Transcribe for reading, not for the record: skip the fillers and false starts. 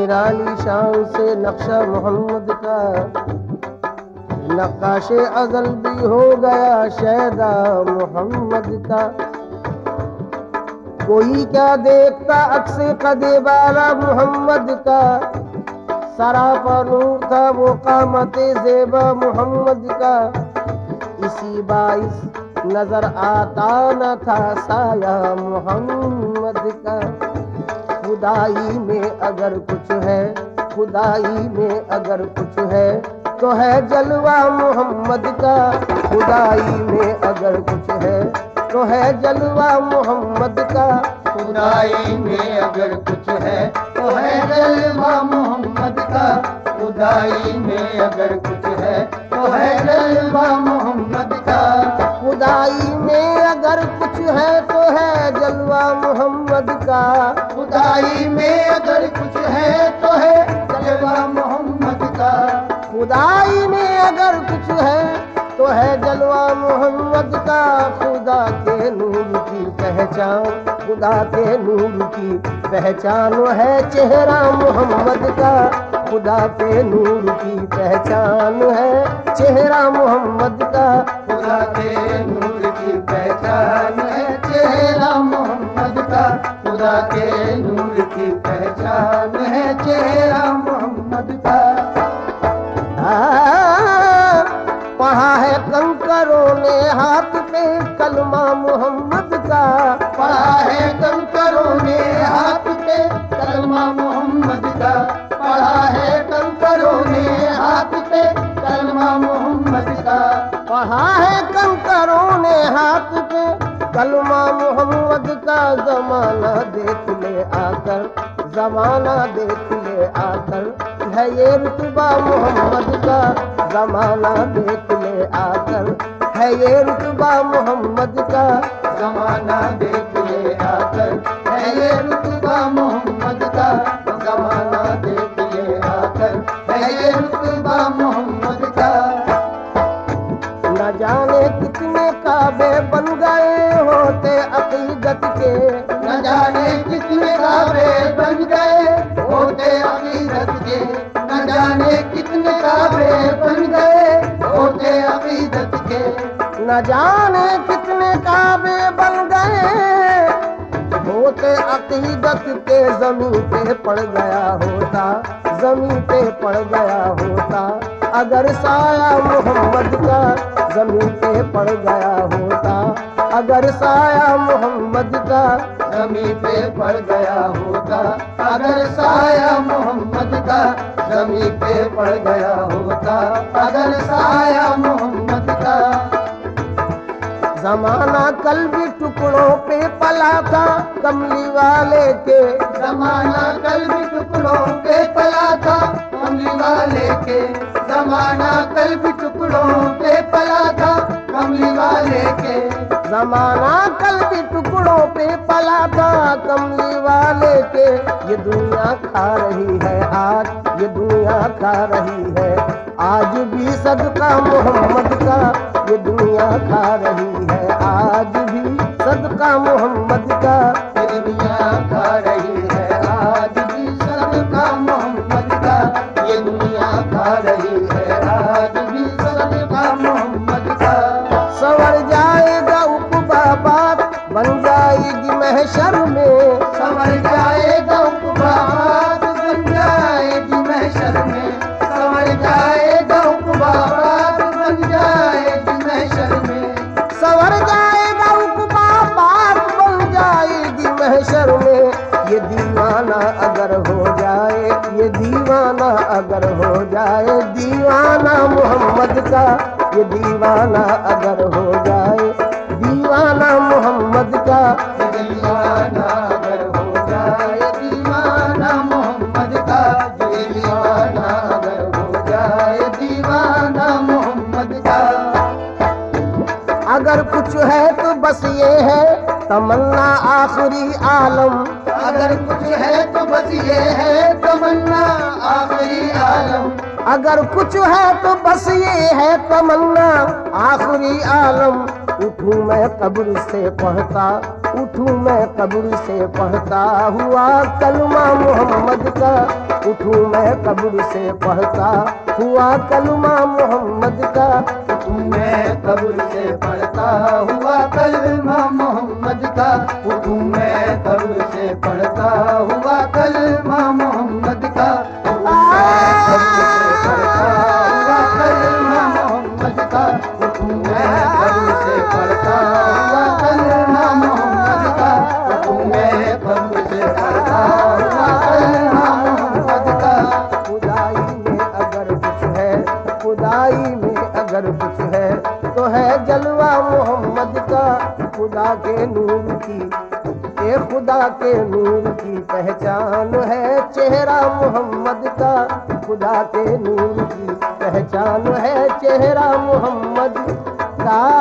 निराली शान से नक्शा मोहम्मद का, नक्काशे अज़ल भी हो गया शैदा मोहम्मद का। कोई क्या देखता अक्से कदे वाला मोहम्मद का, सरापा नूर था वो कामते ज़ेबा मोहम्मद का। इसी बाइस नजर आता न था साया मोहम्मद का। खुदाई में अगर कुछ है, खुदाई में अगर कुछ है तो है जलवा मोहम्मद का। खुदाई में अगर कुछ है तो है जलवा मोहम्मद का। खुदाई में अगर कुछ है तो है जलवा मोहम्मद का। खुदाई में अगर कुछ है तो है जलवा मोहम्मद का। खुदाई में अगर कुछ है तो है जलवा मोहम्मद का। खुदाई में अगर कुछ है तो है जलवा मोहम्मद का। खुदाई में अगर कुछ है तो है जलवा मोहम्मद का। खुदा के नूर की पहचान, खुदा के नूर की पहचान है चेहरा मोहम्मद का। खुदा के नूर की पहचान है चेहरा मोहम्मद का। खुदा के नूर की पहचान है चेहरा मोहम्मद का। खुदा के नूर की पहचान है चेहरा मोहम्मद का। पढ़ा है कंकरों ने हाथ पे कलमा मोहम्मद का। पढ़ा है कंकरों ने हाथ पे कलमा मोहम्मद का। पढ़ा है कंकरों ने हाथ पे कलमा मोहम्मद का। पढ़ा है कंकरों ने हाथ पे कलमा मोहम्मद का। जमाना देख ले आकर, जमाना देख ले आकर है ये रुतबा मोहम्मद का। जमाना देख ले आकर है ये रुतबा मोहम्मद का। जमाना देख ले आकर है ये रुतबा मोहम्मद का। जमाना देख ले आकर है ये रुतबा मोहम्मद का। न जाने कितने काबे बन गए होते अकीदत के। न जाने कितने काबे बन गए होते अकीदत के। न जाने कितने काबे बन गए होते अकीदत के। न जाने कितने काबे बन गए होते अकीदत के। जमीन पे पड़ गया होता, जमीन पे पड़ गया होता अगर साया मोहम्मद का। जमीन पे पड़ गया होता अगर साया मोहम्मद का। जमीन पे पड़ गया होता अगर साया मोहम्मद का। जमीन पे पड़ गया होता अगर साया मोहम्मद का। जमाना कल भी टुकड़ों पे पला था कमली वाले के। जमाना कल भी टुकड़ों पे पला था कमली वाले के। जमाना कल भी टुकड़ों पे पला था कमली वाले के। जमाना कल भी टुकड़ों पे पला था कमली वाले के। ये दुनिया खा रही है आज, ये दुनिया खा रही है आज भी सदका मोहम्मद का। ये दुनिया खा रही है आज भी सदका मोहम्मद का। ये दुनिया खा रही है आज भी सदका मोहम्मद का। ये दुनिया खा रही है आज भी सदका मोहम्मद का। संवर जाएगा उक़बा बात बन जाएगी महशर में। संवर जाएगा उक़बा बात बन जाएगी महशर में। संवर जाएगा उक़बा बात बन जाएगी महशर में। संवर जाएगा उक़बा बात बन जाएगी महशर में। ये दीवाना अगर हो जाए, ये दीवाना अगर हो जाए दीवाना मोहम्मद का। ये दीवाना अगर हो जाए दीवाना मोहम्मद का। ये दीवाना अगर हो जाए दीवाना मोहम्मद का। ये दीवाना अगर हो जाए दीवाना मोहम्मद का। अगर कुछ है तो बस ये है तमन्ना आखिरी आलम। अगर कुछ है तो बस ये है तमन्ना आखिरी आलम। अगर कुछ है तो बस ये है तमन्ना आखिरी आलम। उठूं मैं कब्र से पढ़ता, उठूं मैं कब्र से पढ़ता हुआ कलमा मोहम्मद का। उठूं मैं कब्र से पढ़ता हुआ कलमा मोहम्मद का। उठूं मैं कब्र से पढ़ता हुआ कलमा मोहम्मद का। उठूं मैं कब्र से पढ़ता हुआ कलमा मोहम्मद का। उठूं मैं कब्र से पढ़ता हुआ कलमा मोहम्मद का। उठूं मैं कब्र से पढ़ता हुआ कलमा मोहम्मद का। उठूं मैं कब्र से पढ़ता हुआ कलमा मोहम्मद का। खुदाई में अगर कुछ है, खुदाई में अगर कुछ है तो है जलवा मोहम्मद का। खुदा के नूर की, ये खुदा के नूर की पहचान है चेहरा मोहम्मद का। खुदा के नूर की पहचान है चेहरा मोहम्मद का।